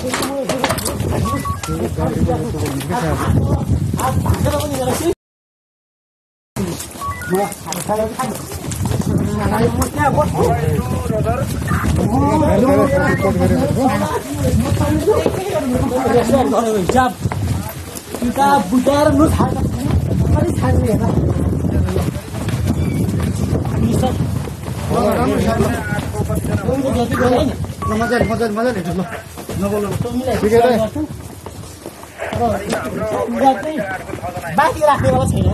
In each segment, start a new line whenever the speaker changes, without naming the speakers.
kita bujar nu thaga kali thaga हेर्न bisa मजाले ल नबोल्नु ठिकै छ बाँकी राख्नेवाला छैन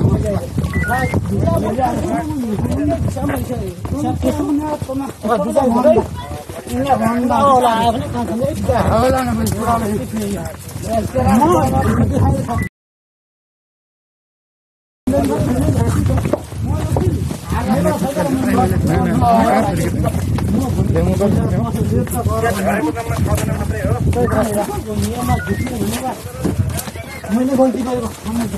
मैले गल्ती गरेको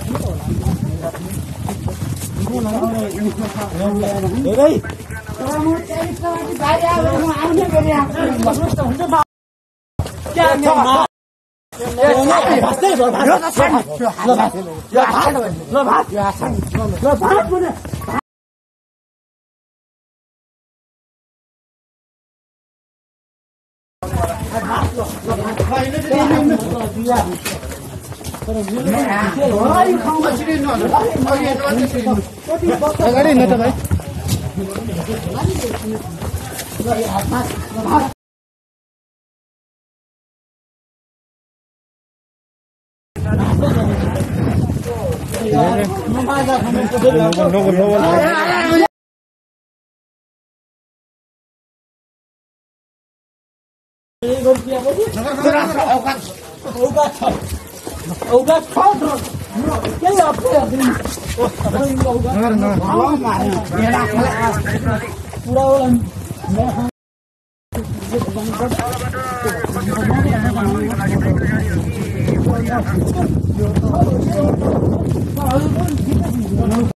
धेरै अगाडि न त भाइ पूरा